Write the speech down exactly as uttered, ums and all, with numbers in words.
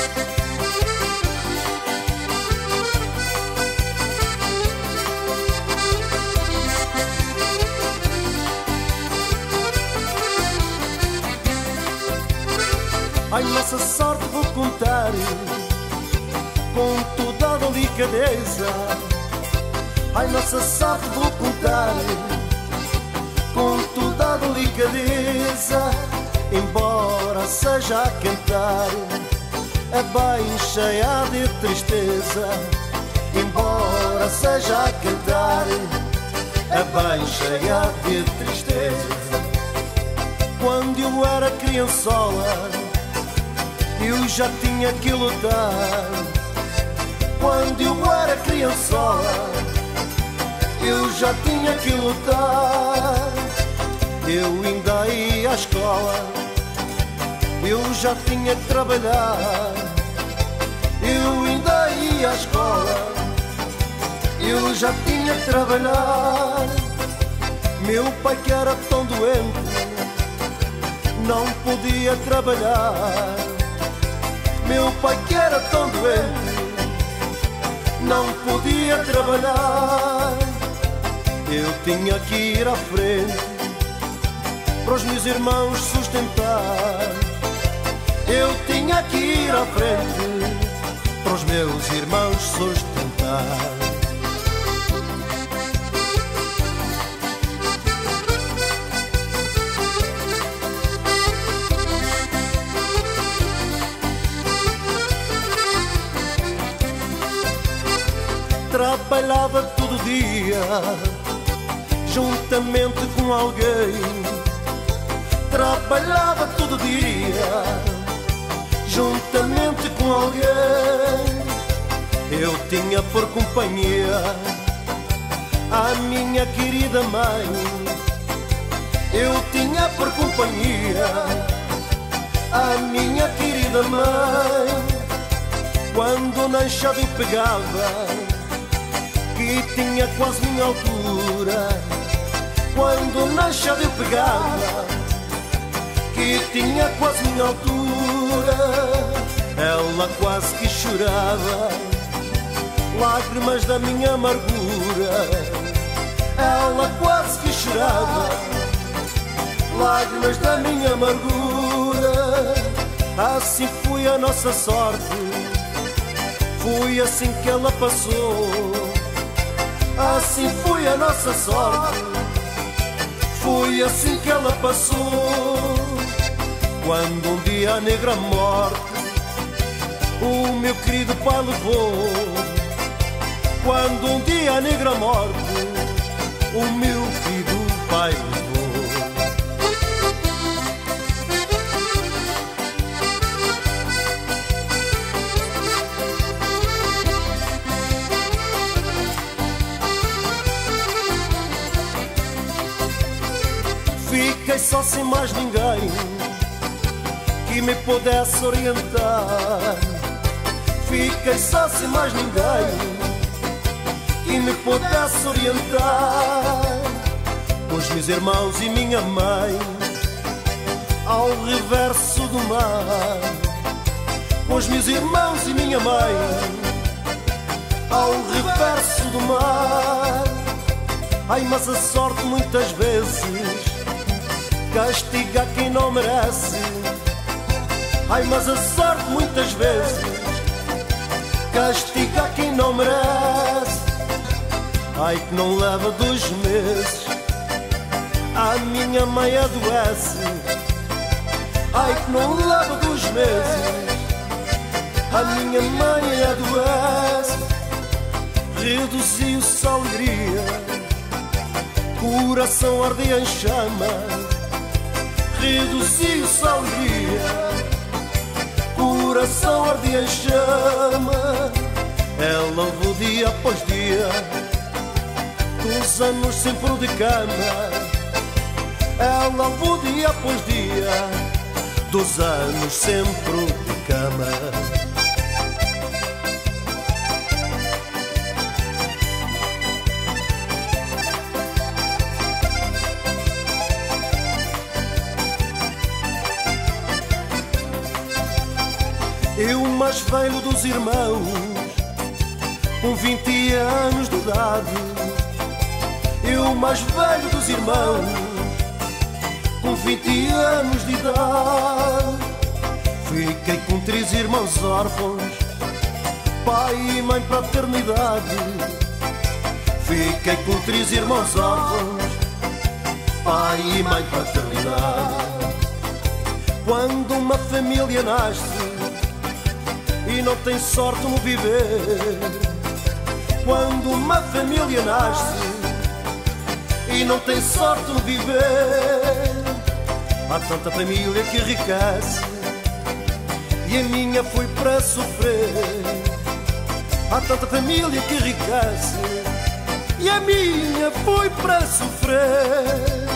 Ai, nossa sorte vou contar com toda a delicadeza. Ai, nossa sorte vou contar com toda a delicadeza. Embora seja a cantar, é bem cheia de tristeza. Embora seja a cantar, é bem cheia de tristeza. Quando eu era criançola, eu já tinha que lutar. Quando eu era criançola, eu já tinha que lutar. Eu ainda ia à escola, eu já tinha que trabalhar. Eu ainda ia à escola, eu já tinha que trabalhar. Meu pai, que era tão doente, não podia trabalhar. Meu pai, que era tão doente, não podia trabalhar. Eu tinha que ir à frente para os meus irmãos sustentar. Eu tinha que ir à frente para os meus irmãos sustentar. Trabalhava todo dia, juntamente com alguém. Trabalhava todo dia, juntamente com alguém. Eu tinha por companhia a minha querida mãe. Eu tinha por companhia a minha querida mãe. Quando na enxada eu pegava, que tinha quase minha altura. Quando na enxada eu pegava, que tinha quase minha altura, ela quase que chorava, lágrimas da minha amargura. Ela quase que chorava, lágrimas da minha amargura. Assim foi a nossa sorte, foi assim que ela passou. Assim foi a nossa sorte, foi assim que ela passou. Quando um dia a negra morte o meu querido pai levou. Quando um dia a negra morte o meu querido pai levou. Fiquei só sem mais ninguém que me pudesse orientar. Fiquei só sem mais ninguém que me pudesse orientar. Os meus irmãos e minha mãe ao reverso do mar. Os meus irmãos e minha mãe ao reverso do mar. Ai, mas a sorte muitas vezes castiga quem não merece. Ai, mas a sorte muitas vezes castiga quem não merece. Ai, que não leva dois meses, a minha mãe adoece. Ai, que não leva dois meses, a minha mãe adoece. Reduziu-se a alegria, coração ardia em chama. Reduziu-se a alegria, coração ardia em chama. Ela levou dia após dia, dos anos sempre de cama. Ela levou dia após dia, dos anos sempre de cama. Eu, o mais velho dos irmãos, com vinte anos de idade. Eu, o mais velho dos irmãos, com vinte anos de idade. Fiquei com três irmãos órfãos, pai e mãe para a eternidade. Fiquei com três irmãos órfãos, pai e mãe para a eternidade. Quando uma família nasce e não tem sorte no viver, quando uma família nasce e não tem sorte no viver, há tanta família que enriquece e a minha foi para sofrer. Há tanta família que enriquece e a minha foi para sofrer.